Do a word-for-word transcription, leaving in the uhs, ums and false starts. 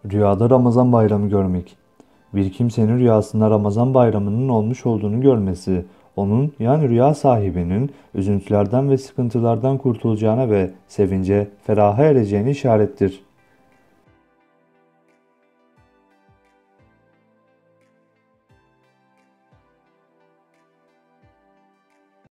Rüyada Ramazan bayramı görmek. Bir kimsenin rüyasında Ramazan bayramının olmuş olduğunu görmesi, onun yani rüya sahibinin üzüntülerden ve sıkıntılardan kurtulacağına ve sevince, feraha ereceğine işarettir.